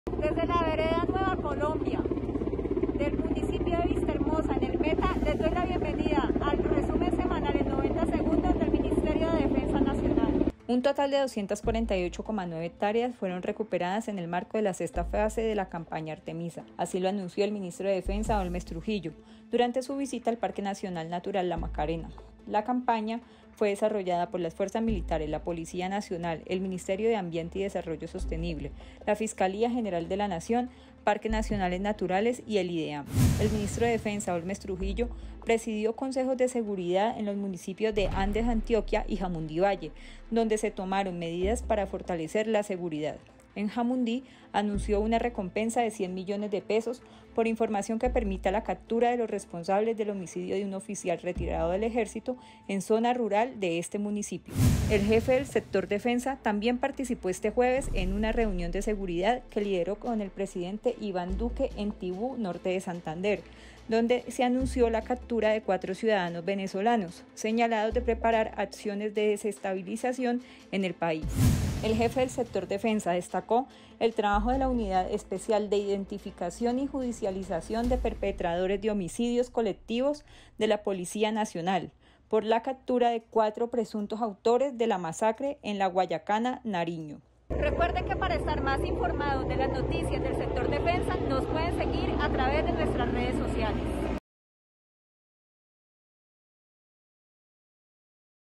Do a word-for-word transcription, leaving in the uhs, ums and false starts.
Desde la vereda Nueva Colombia, del municipio de Vistahermosa, en el Meta, les doy la bienvenida al resumen semanal en noventa segundos del Ministerio de Defensa Nacional. Un total de doscientas cuarenta y ocho coma nueve hectáreas fueron recuperadas en el marco de la sexta fase de la campaña Artemisa. Así lo anunció el ministro de Defensa, Holmes Trujillo, durante su visita al Parque Nacional Natural La Macarena. La campaña fue desarrollada por las Fuerzas Militares, la Policía Nacional, el Ministerio de Ambiente y Desarrollo Sostenible, la Fiscalía General de la Nación, Parques Nacionales Naturales y el IDEAM. El ministro de Defensa, Holmes Trujillo, presidió consejos de seguridad en los municipios de Andes, Antioquia y Jamundí Valle, donde se tomaron medidas para fortalecer la seguridad. En Jamundí anunció una recompensa de cien millones de pesos por información que permita la captura de los responsables del homicidio de un oficial retirado del ejército en zona rural de este municipio. El jefe del sector defensa también participó este jueves en una reunión de seguridad que lideró con el presidente Iván Duque en Tibú, norte de Santander, donde se anunció la captura de cuatro ciudadanos venezolanos, señalados de preparar acciones de desestabilización en el país. El jefe del sector defensa destacó el trabajo de la Unidad Especial de Identificación y Judicialización de Perpetradores de Homicidios Colectivos de la Policía Nacional por la captura de cuatro presuntos autores de la masacre en la Guayacana, Nariño. Recuerden que para estar más informados de las noticias del sector defensa nos pueden seguir a través de nuestras redes sociales.